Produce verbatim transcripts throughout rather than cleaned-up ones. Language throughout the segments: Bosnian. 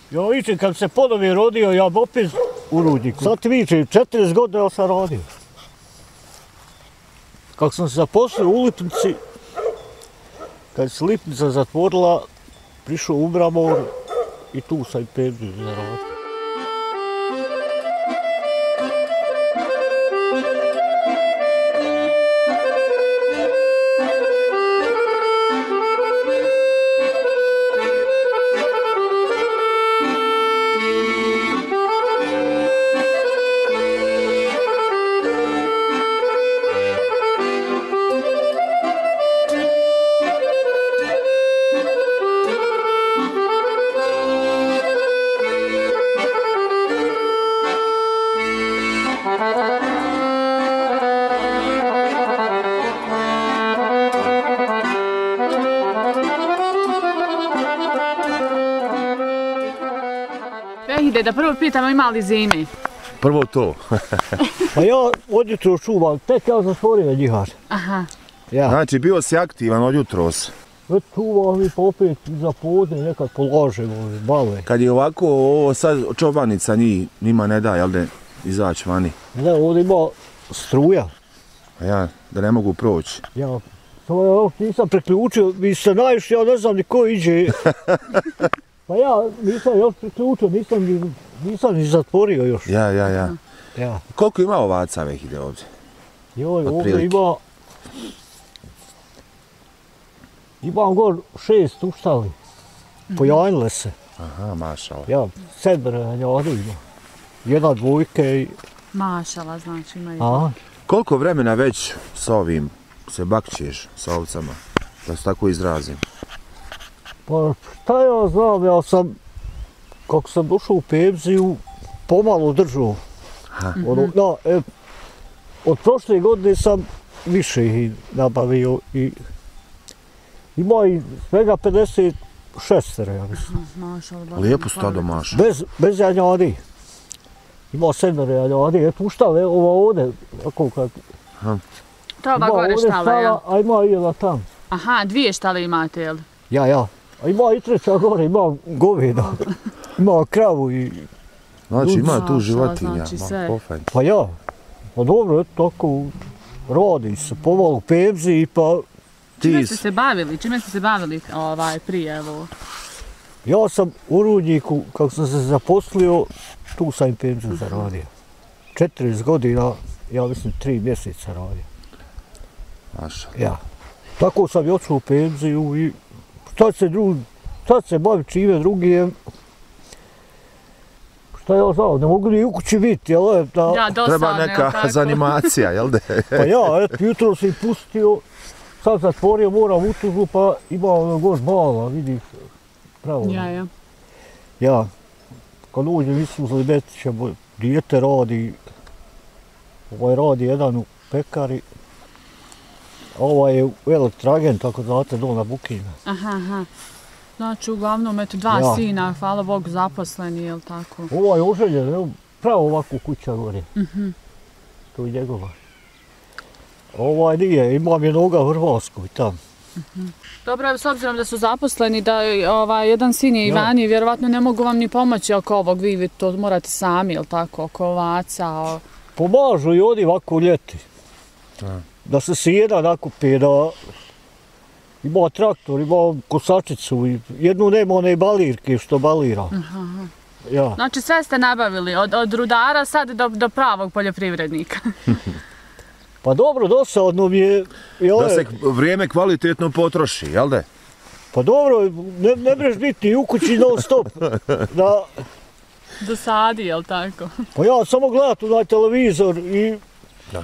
Ja vičem, kad se ponovi rodio, ja bi opet u rudniku. Sad ti vičem, četrdeset godina ja sam radio. Kako sam se zaposlio u Lipnici, kad se Lipnica zatvorila, prišao u Mramor i tu sam i penziju zaradio. Da prvo pitamo ima li zime? Prvo to. Pa ja od jutro čuvam, tek ja zatvorio njihač. Aha. Ja. Znači bio si aktivan od jutros. Već čuvam i pa opet za podne nekad polažemo, bale. Kad je ovako, ovo sad čobanica njih, njima ne da, jel da izaći vani? Ne, ovdje ima struja. A ja, da ne mogu proći. Ja, samo ja još nisam preključio, vi ste najviše, ja ne znam ni ko iđe. Pa ja nisam još priključio, nisam ni, nisam ni zatvorio još. Ja, ja, ja. Ja. Koliko ima ovaca već ide ovdje? Joj, ovdje ima... Imam gor šest uštali. Pojajnile se. Aha, mašala. Ja, sedmero janjadi ima. Jedna dvojke i... Mašala, znači ima i... Aha. Koliko vremena već s ovim se bakćeš, s ovcama? Da se tako izrazim. Pa šta ja znam, ja sam, kako sam došao u penziju, pomalo držao. Ono, da, e, od prošle godine sam više ih nabavio i ima i svega pedeset šest, ja mislim. Lijepo stado maša. Bez, bez janjadi. Ima sedmero janjadi, eto uštale, ova ovdje, ako kad... To ova gore štala, jel? A ima i jedna tam. Aha, dvije štale imate, jel? Ja, ja. A ima i treća gore, ima goveda, ima kravu i... Znači ima tu životinja, znači sve. Pa ja, pa dobro, eto tako, radi se pomalo u penziji, pa... Čime ste se bavili, čime ste se bavili ovaj, prije, evo? Ja sam u rudniku, kako sam se zaposlio, tu sam i penziju zaradio. četrdeset godina, ja mislim, tri mjeseca radio. Maša. Ja. Tako sam i otišao u penziju i... Šta se drugi, šta se bavi čime drugijem, šta ja znam, ne mogu ni u kući biti, jel je? Da... Ja, dosadno, treba neka zanimacija, jel da? Pa ja, eto, jutro sam ih pustio, sad zatvorio, moram u tužbu, pa ima ono goš bala, vidiš, pravo. Ja, ja. Ja, kad uđem, mislim, za Libetića, dijete radi, ovaj radi jedan u pekari, ovaj je u elektragent, tako znate, dol na Bukina. Aha, aha. Znači, uglavnom, eto, dva ja. sina, hvala Bogu, zaposleni, jel tako? Ovaj je oženjen, evo, pravo ovako kuća gore. Mhm. To je njegova. Ovaj nije, imam je noga u Hrvatskoj tam. Mhm. Dobro, s obzirom da su zaposleni, da ovaj, jedan sin je Ivani, ja. Vjerovatno ne mogu vam ni pomoći oko ovog, vi to morate sami, jel tako, oko ovaca, o... Pomažu i oni ovako ljeti. Ja. Da se sjeda nakupi, da ima traktor, ima kosačicu, i jednu nema one balirke što balira. Aha, aha. Ja. Znači sve ste nabavili, od, od rudara sad do, do pravog poljoprivrednika. Pa dobro, dosadno mi je... Jel, da se vrijeme kvalitetno potroši, jel da? Pa dobro, ne, ne breš biti u kući non stop. Da... Dosadi, jel tako? Pa ja samo gledat onaj televizor i... Da.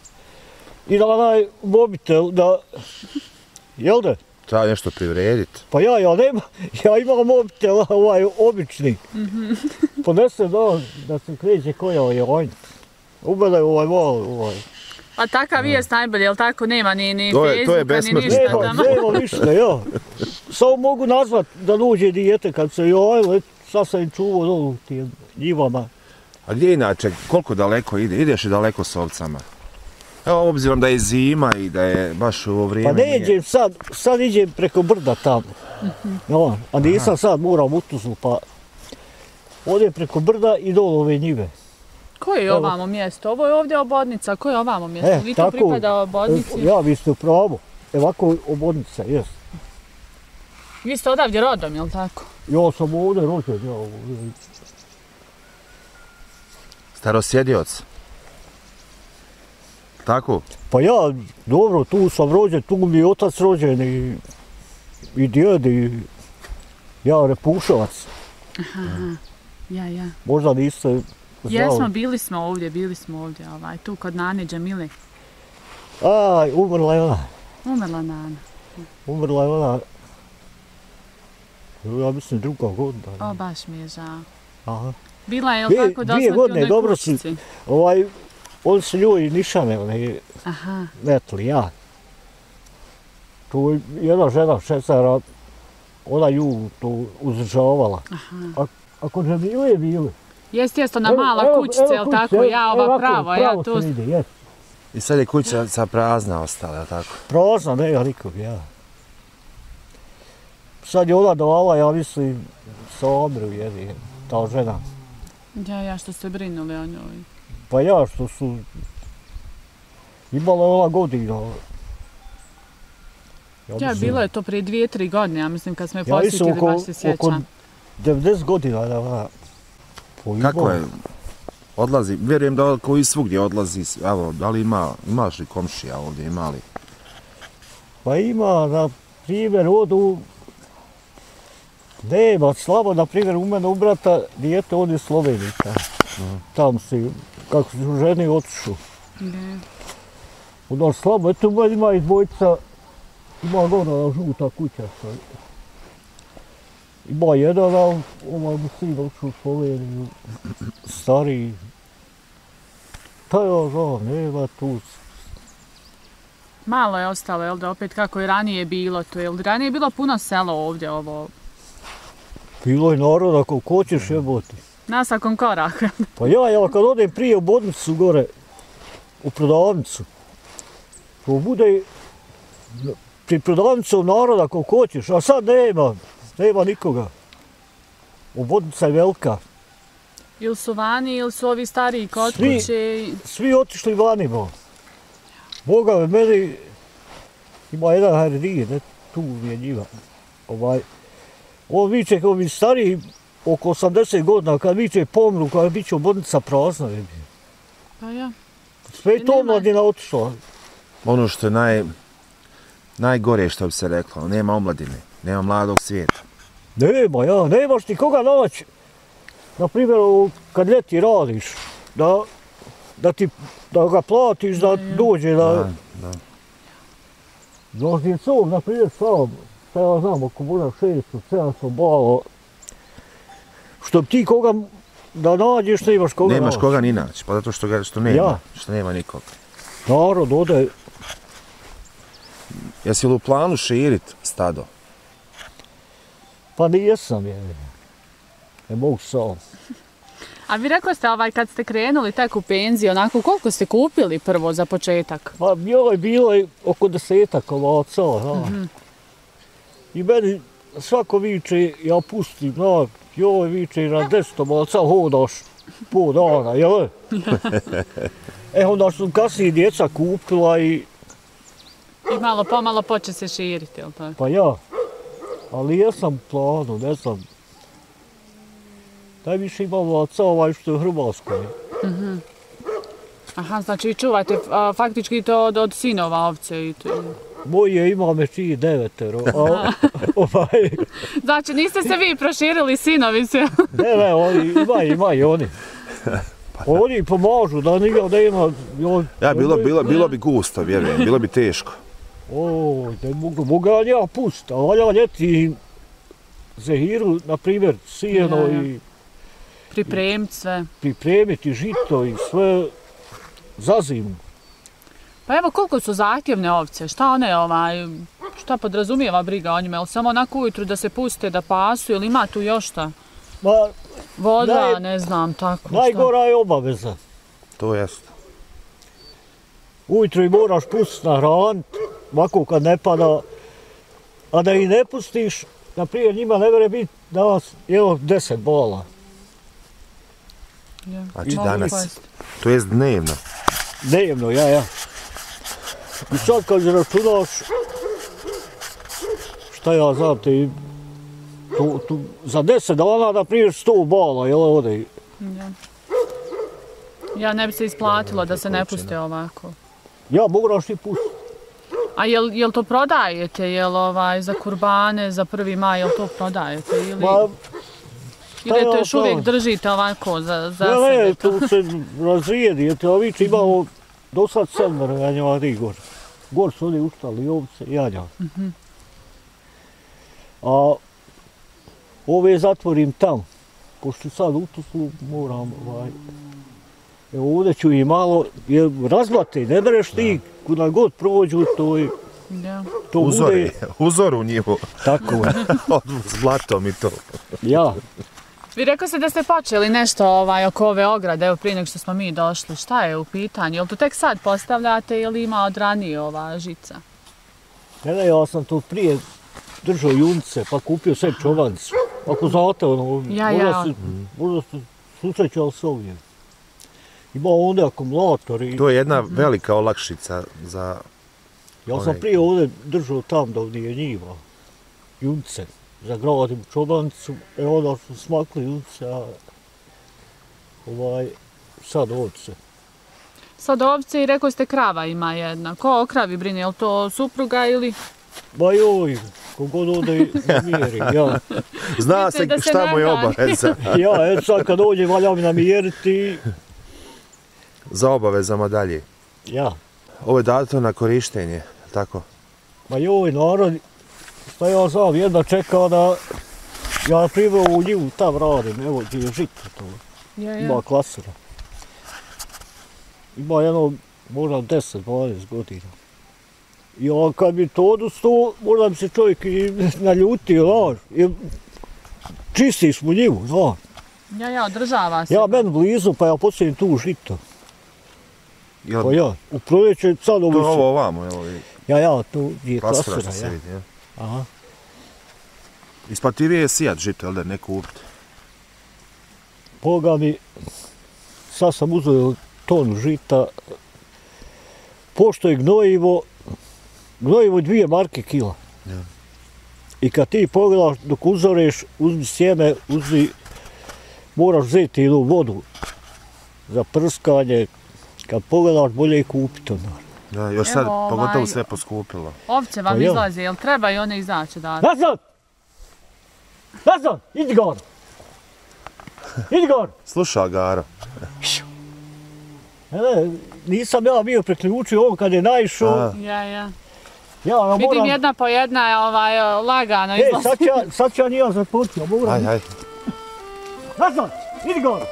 I na onaj mobitel, da... Jel da? Treba nešto privrediti. Pa ja, ja nema, ja imam mobitel ovaj obični. Mm-hmm. Ponesem da, da se kreće koja je on. Ubedaj ovaj malo, ovaj. Pa takav vijest najbolje, jel tako? Nema ni, ni to je, Facebooka, ni ništa nema, tamo. nema ništa, ja. Samo mogu nazvat da dođe dijete kad se joj, sad sam im čuvao dolu u tim njivama. A gdje inače, koliko daleko ide? Ideš i daleko s ovcama? Evo, obzirom da je zima i da je baš ovo vrijeme... Pa ne idem sad, sad idem preko brda tamo. Mm-hmm. No, a nisam Aha. sad, moram u Tuzlu, pa... Ode preko brda i dole ove njive. Koje je ovamo mjesto? Ovo je ovdje obodnica, koje je ovamo mjesto? E, Vi to tako, pripada obodnici? Ja, vi ste u pravu. Evo ovako obodnica, jes. Vi ste odavdje rodom, jel tako? Ja sam ovdje rođen, ja ovdje. Starosjedioc. Tako? Pa ja, dobro, tu sam rođen, tu mi je otac rođen i, i djed i ja Repušovac. Aha, ja, ja. Možda niste znali. Jesmo, bili smo ovdje, bili smo ovdje, ovaj, tu kod Nane Džemile. Aj, umrla je ona. Umrla Nana. Umrla je ona, ja mislim druga godina. O, baš mi je žao. Aha. Bila je, jel Dvije- tako, da dvije osmati u godine, onoj dobro si. kućici? Ovaj, oni su njoj nišane, one Aha, metli, ja. Tu je jedna žena šestara, ona ju tu uzdržavala. aha. A, ako Džemile je bili. Jest, jest, ona Evo- mala evo- kućica, evo jel kućica, tako, evo- ja evo ova ovako, pravo, ja tu... se vidi, jes. I sad je kuća sa prazna ostala, jel tako? Prazna, nema nikog, ja. Sad je ona dala, ja mislim, Samru jedi, ta žena. Ja, ja, što ste brinuli o njoj. Pa ja, što su... Imala ona godina. Ja, mislim- bilo je to prije dvije, tri godine, ja mislim, kad smo je Ja mislim posjetili, oko, baš se oko sjećam. devedeset godina da ona poimala. Kako je? Odlazi, vjerujem da koji svugdje odlazi, evo, da li ima, imaš li komšija ovdje, ima li? Pa ima, na primjer, odu... Nema, slabo, na primjer, u mene u brata dijete ode Slovenika. Tam si, kako su ženi otišu. Ne. Onda slabo, eto u mene ima i dvojica, ima ona žuta kuća. Sad. Ima jedan, a ovaj mu sin otišu u Sloveniju, stariji. Ta ja znam, nema tu. Malo je ostalo, jel da opet kako je ranije bilo to, jel ranije je bilo puno selo ovdje, ovo, Bilo je naroda koliko hoćeš jeboti. nasakon korak. Pa ja, ja kad odem prije u Bodnicu gore, u prodavnicu, to bude pri prodavnicom naroda koliko hoćeš, a sad nema, nema nikoga. U Bodnica je velika. Ili su vani, ili su ovi stariji kod Svi. kuće. i- Svi otišli vanimo. Boga me, meni ima jedan herdije, ne, tu mi je njiva. Ovaj, on viče kao mi stariji, oko osamdeset godina, kad viče pomru, kad bit će Bodnica prazna. Je. Pa ja. Sve I je to nema- omladina otišla. Ono što je naj, najgore što bi se reklo, nema omladine, nema mladog svijeta. Nema, ja, nemaš ti koga naći. Naprimjer, ovo, kad ljeti radiš, da, da, ti, da ga platiš, da dođe, da... Da, da. Znaš, djecom, naprimjer, sam, šta ja znam, ako možda šesto, sedamsto balo, što bi ti koga da nađeš, nemaš koga Nemaš naći. koga ni naći, pa zato što, ga, što nema, Ja. što nema nikog. Narod ode, Jesi li u planu širit stado? pa nijesam je. Ne mogu sam. A vi rekli ste, ovaj, kad ste krenuli tek u penziju, onako, koliko ste kupili prvo za početak? Pa joj je bilo je oko desetak ovaca, da. Mhm. I meni svako viče, ja pustim, na, joj viče na deset ovaca hodaš pol dana, jel? E onda su kasnije djeca kupila i, I malo pomalo poče se širiti, jel tako? pa ja, ali jesam u planu, ne znam. Najviše imam ovaca ovaj što je u Hrvatskoj. Aha, znači vi čuvate a, faktički to od, od sinova ovce i to. Moje ima me čiji devetero, a ovaj, Znači niste se vi proširili sinovi se. ne, ne, oni, ima, ima i oni. Oni pomažu, da nije, da ima... joj, Ja, bilo, bilo, bilo bi gusto, vjerujem, bilo bi teško. O, ne mogu, mogu ja ja pust, a valja ljeti zehiru, na primjer, sijeno Ja, ja. i Pripremiti sve. pripremiti žito i sve za zimu. Pa evo koliko su zahtjevne ovce, šta one ovaj, šta podrazumijeva briga o njima, jel samo onako ujutru da se puste da pasu ili ima tu još šta? Ma, Voda, Naj- ne znam, tako šta. najgora je obaveza. To jest. Ujutro i moraš pustiti na hranit, ovako kad ne pada, a da ih ne pustiš, na primjer njima ne vere biti danas, evo, deset bola. Znači Mogu danas, pojesti. to jest dnevno. Dnevno, ja, ja. I sad kad računaš, šta ja znam ti, tu, tu, za deset dana da priješ sto bala, jel ovdje? Ja. Ja ne bi se isplatilo da se ne puste ovako. Ja moraš i pustiti. A jel, jel to prodajete, jel ovaj, za kurbane, za prvi maj, jel to prodajete ili, Ma, ili to ja još uvijek znam? držite ovako za, za ne, sebe? ne, tu se razvijedi, jer te vič imamo do sad sedmero janjadi gor. Gor su oni ustali ovce, janja. Mm-hmm. A ove zatvorim tam, pošto sad u Tuzlu moram, ovaj, evo ovdje ću i malo, jer razblate, ne bereš ti, kuda god prođu, to je, Ja. to Uzor, bude, je, uzor u njivu, tako je, s blatom i to. ja. Vi rekao ste da ste počeli nešto ovaj, oko ove ograde, evo prije nego što smo mi došli. Šta je u pitanju? Jel to tek sad postavljate ili ima od ranije ova žica? Ne, ne, ja sam to prije držao junce, pa kupio sve čovancu. Ako znate, ono, Ja, možda ja. se, možda se susrećao s ovdje. Ima onda akumulator i To je jedna velika olakšica za... ja sam ovaj- prije ovdje držao tam da ovdje je njiva. Junce, zagradim čovancu, e onda su smakli junce, a ovaj, sad ovce. Sad ovce i rekao ste krava ima jedna. Ko o kravi brine? Je li to supruga ili... Ba joj, kogod ovdje namjeri, ja. Zna Vidite se da se šta mu je ne da. obaveza. Ja, eto sad kad dođe valja mi namjeriti, Za obavezama dalje. ja. Ovo je dato na korištenje, tako? Ma joj, narod, šta ja znam, jedna čeka da ja priveo u njivu, tam radim, evo gdje je žito to, Ja, ima ja. klasera. Ima jedno, možda deset dvanaest godina. I on kad bi to odustao, možda bi se čovjek i naljutio, znaš, jer čistiš mu njivu, znaš. Ja, ja, održava se. Ja meni blizu, pa ja postavim tu žito, Jel, pa ja, u proljeće sad to ovo je se, ovo ovamo, evo, i ja, ja, tu je klasera klasera, što se ja. vidi, ja. Aha. Isplativije je sijat žito, jel da, ne kupiti? Boga mi, sad sam uzeo tonu žita, pošto je gnojivo, gnojivo dvije marke kila. Ja. I kad ti pogledaš dok uzoreš, uzmi sjeme, uzmi, moraš vzeti jednu vodu za prskanje, kad pogledaš bolje je kupiti ono. Da, još sad Evo, pogotovo ovaj- sve poskupilo. Ovce vam Pa ja. izlaze, jel treba i one izaći da... Nazad! Nazad! Idi gor! Idi gor! Sluša, Garo. Ne, ne, nisam ja bio preključio on kad je naišao. A. Ja, ja. Ja moram... Vidim jedna po jedna je ovaj, lagano E, izlazi. sad ću ja, sad ću ja nija započeo, moram... Aj, aj. Nazad! Idi gore!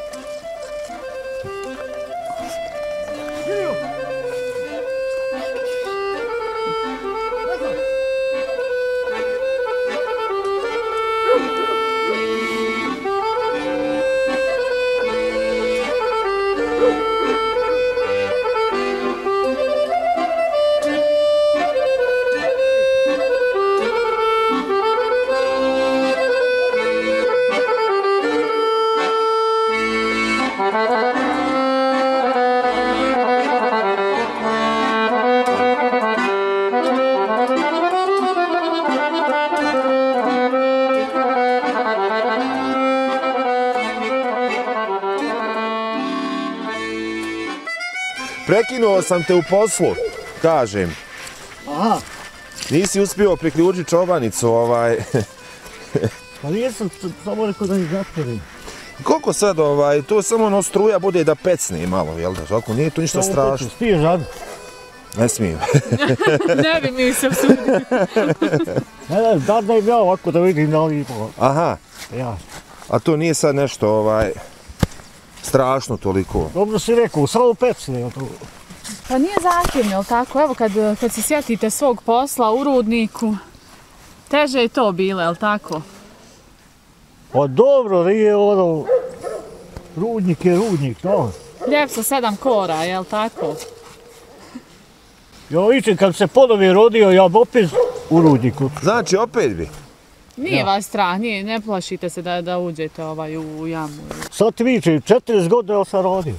Idi gore! Nazad! Prekinuo sam te u poslu, kažem. Aha, Nisi uspio priključiti čobanicu, ovaj... pa nisam s- samo rekao da ih zatvorim. Koliko sad, ovaj, to samo ono struja bude da pecne malo, jel da? Ako nije to ništa strašno. Stije žad. Ne smijem. Ne bi mi se usudio. Ne, ne, da da im ja ovako da vidim da li ima. Aha, Ja. a to nije sad nešto, ovaj... strašno toliko. Dobro si rekao, samo pecne je to. Pa nije zahtjevno, jel tako? Evo kad, kad se sjetite svog posla u rudniku, teže je to bilo, jel tako? Pa dobro, nije ono... Rudnik je rudnik, no. Lijep sa sedam kora, jel tako? Ja vičem, kad se ponovi rodio, ja bi opet u rudniku. Znači, opet bi. Nije Ja. vas strah, nije, ne plašite se da, da uđete ovaj u, u jamu. Sad ti vičem, četrdeset godina sam radio.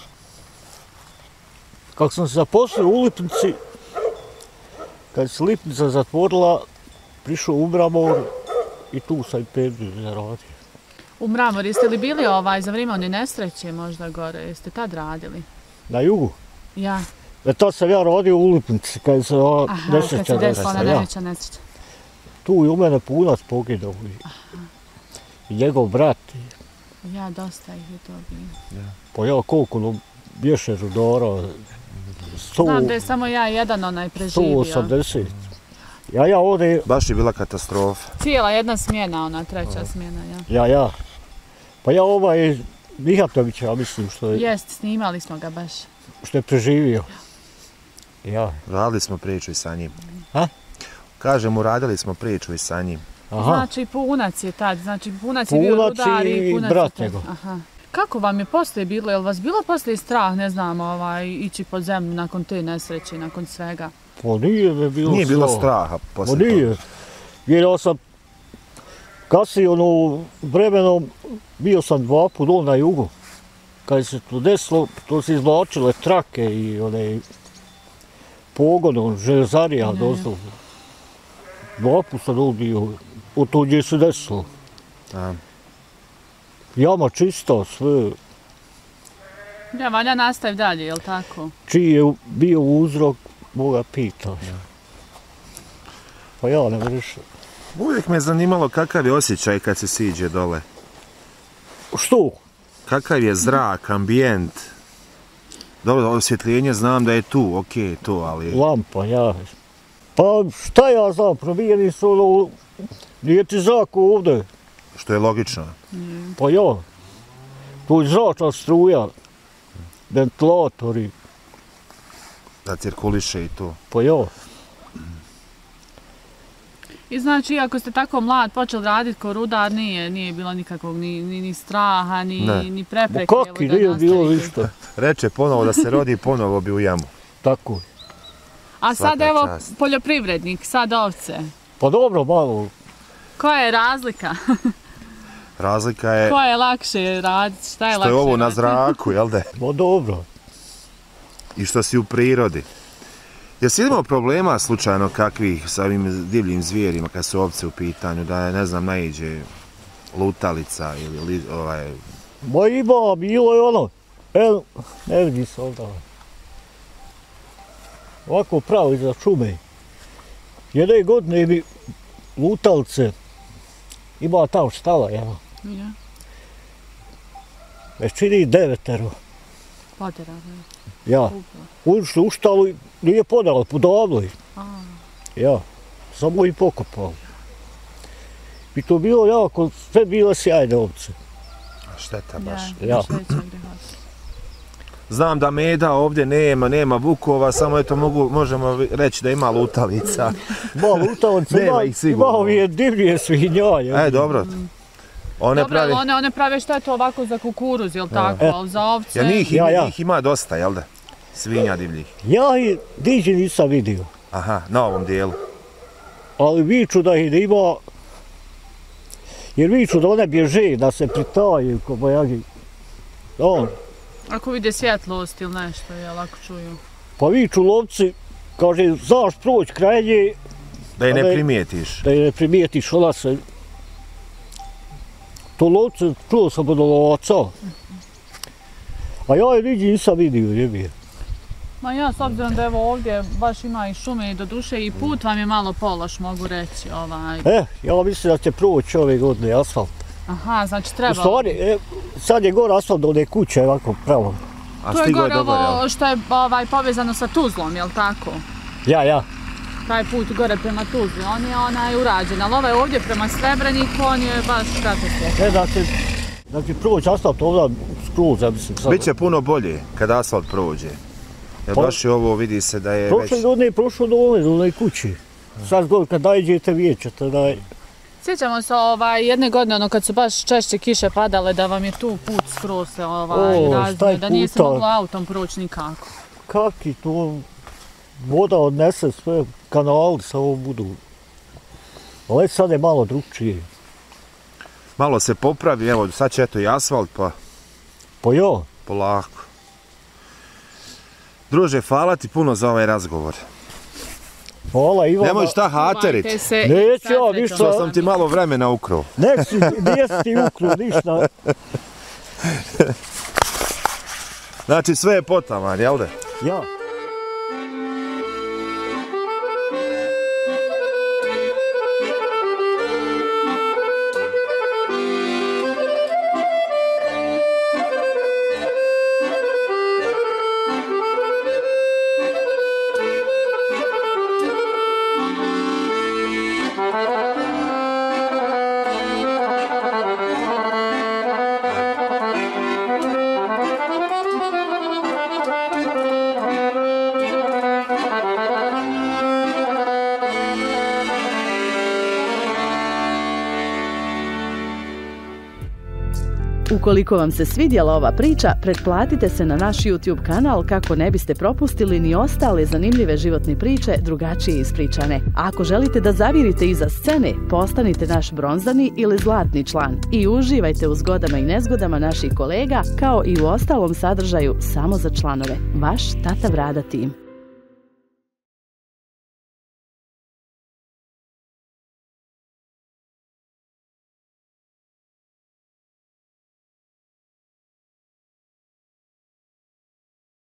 Kako sam se zaposlio u Lipnici, kad se Lipnica zatvorila, prišao u Mramor i tu sam i penziju zaradio. U Mramor, jeste li bili ovaj, za vrijeme one nesreće možda gore, jeste tad radili? Na jugu. Ja. E tad sam ja radio u Lipnici, kad se ova Aha, kad nesreća se desila ona desila. Ja. najveća nesreća. Tu je u mene punac poginuo i, i njegov brat. Ja, dosta ih je to bilo. Pa ja koliko nam bješe rudara, Znam da je samo ja jedan onaj sto preživio. osamdeset. Ja, ja ovdje, Baš je bila katastrofa. Cijela jedna smjena, ona treća smjena, ja. ja, ja. Pa ja ovaj Mihatović, ja mislim, što je, Jest, snimali smo ga baš. što je preživio. Ja. Radili smo priču i sa njim. Ha? Kažem, uradili smo priču i sa njim. Aha. Znači, Punac je tad, znači Punac je bio Punac rudar i i Punac brat je tad. njegov. Aha. Kako vam je poslije bilo, je li vas bilo poslije strah, ne znam, ovaj, ići pod zemlju nakon te nesreće, nakon svega? Pa nije me bilo Nije bilo strah. straha Pa poslije toga. nije. Jer ja sam kasnije ono vremenom bio sam dva put dole na jugu. Kad se to desilo, to se izvlačile trake i one pogon, on železarija Ne. doslovno. Dva put sam dole bio, od to gdje se desilo. A, Jama čista, sve. Ja, valja nastavi dalje, je li tako? Čiji je bio uzrok, Boga pita. Pa ja ne vršam. uvijek me zanimalo kakav je osjećaj kad se siđe dole. Što? Kakav je zrak, ambijent. Dobro, osvjetljenje znam da je tu, okej, to, ali... Lampa, ja. Pa šta ja znam, promijeni se ono, nije ti zrak ovdje. Što je logično. Pa ja. Tu je zračna struja, ventilatori, Da cirkuliše i to. pa ja. I znači, iako ste tako mlad počeli raditi kao rudar, nije, nije bilo nikakvog ni, ni, ni straha, ni, Ne. ni Ma prepreke. kaki, evo, da nije bilo nastavite. ništa. Reče ponovo da se rodi, ponovo bi u jamu. Tako je. A sad Svaka evo, čast. poljoprivrednik, sad ovce. Pa dobro, malo. Koja je razlika? Razlika je Koja je lakše raditi? Šta je što lakše je ovo na raditi? zraku, jel da? Ma dobro. I što si u prirodi. Jesi imao problema slučajno kakvih sa ovim divljim zvijerima kad su ovce u pitanju, da je, ne znam, naiđe lutalica ili li, ovaj... Ma ima, bilo je ono. Evo, ne vidi se onda. Ovako pravo iza šume. Jedne godine mi lutalice ima tamo štala, ja. Ja, Već čini devetero. potera. Ja. Ušli u štalu i nije podala, podavno je. A, Ja. Samo i pokopao. I to bilo jako, sve bile sjajne ovce. Šteta baš. ja, Ja. baš veća grehota. Znam da meda ovdje nema, nema vukova, samo eto mogu, možemo reći da ima lutalica. Ma lutalice Nema ima, ih sigurno. ima ovije divlje svinjaje. E, dobro. One Dobro, pravi... ali one, one prave štetu ovako za kukuruz, jel tako? E. Ali za ovce... Ja, njih, Ja, ima, ja. njih ima dosta, jel da? Svinja divljih. Ja ih diđe nisam vidio. Aha, na ovom dijelu. Ali viču da ih ima, jer viču da one bježe, da se pritaju ko bojagi. On, Ako vide svjetlost ili nešto, jel, ako čuju. pa viču lovci, kaže, znaš proći kraj nje, Da je ne Ale- primijetiš. da je ne primijetiš, ona se... To lovce, čuo sam od lovaca. A ja je niđe nisam vidio, je bi. Ma ja, s obzirom da evo ovdje baš ima i šume i do duše i put vam je malo pološ, mogu reći. Ovaj. E, ja mislim da će proći ove godine asfalt. Aha, znači U treba. stvari, e, sad je gore asfalt do one kuće, ovako pravo. A Tu je stigo je gore dobar, jel? ovo što je ovaj, povezano sa Tuzlom, jel tako? Ja, ja. Taj put gore prema Tuzli, on je onaj urađen, ali ovaj ovdje prema Srebreniku, on je baš katastrofa. E, da će, da će proći asfalt ovdje skroz, ja mislim. sad. Biće puno bolje kada asfalt prođe. Jer Pa- baš je ovo, vidi se da je Prošle već... godine je prošlo do ove, do one kući. Sad gore kad najđete vidjet ćete da je... Sjećamo se ovaj, jedne godine, ono kad su baš češće kiše padale, da vam je tu put skroz se ovaj, O, razvio, taj da nije se puta. moglo autom proći nikako. Kaki to voda odnese sve kanali, samo budu. Ali sad je malo drugčije. Malo se popravi, evo sad će eto i asfalt, pa Pa jo. polako. Druže, hvala ti puno za ovaj razgovor. Hvala Ivana. Nemoj šta haterit. Čuvajte se Neću i ja sretno. ništa. Što sam ti malo vremena ukrao. Nek si, nijesi ti ukru, ništa. Znači sve je potaman, jel da? Ja. Ukoliko vam se svidjela ova priča, pretplatite se na naš YouTube kanal kako ne biste propustili ni ostale zanimljive životne priče drugačije ispričane. A ako želite da zavirite iza scene, postanite naš bronzani ili zlatni član i uživajte u zgodama i nezgodama naših kolega kao i u ostalom sadržaju samo za članove. Vaš Tata Brada tim.